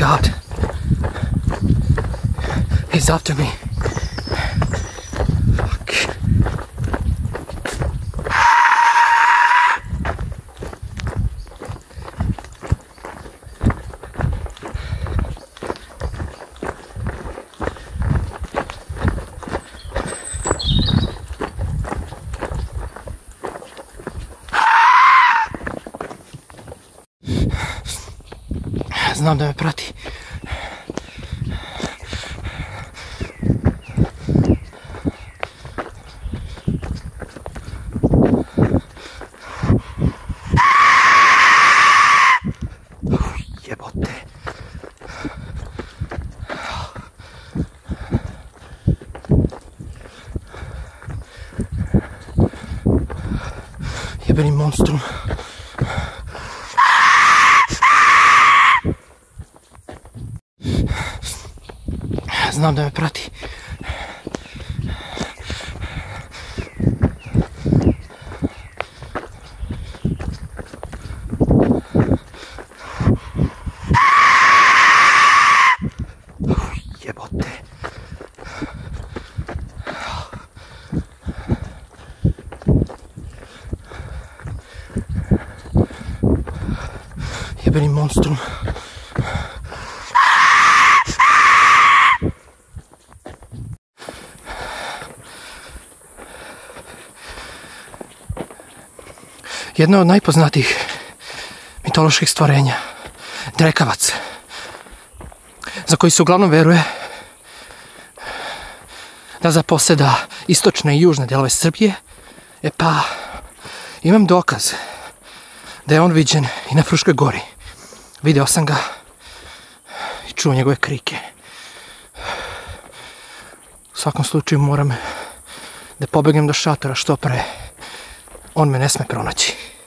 God. He's after me. Fuck. Znam da me prati. Jebote. Jebeni monstrum. Znam da me prati. Jebote. Jebeni monstrum. Jedno od najpoznatijih mitoloških stvorenja, drekavac, za koji se uglavnom veruje da zaposeda istočne i južne delove Srbije, pa imam dokaz da je on viđen i na Fruškoj gori. Video sam ga i čuo njegove krike. U svakom slučaju moram da pobegnem do šatora što pre. On me ne sme pronaći.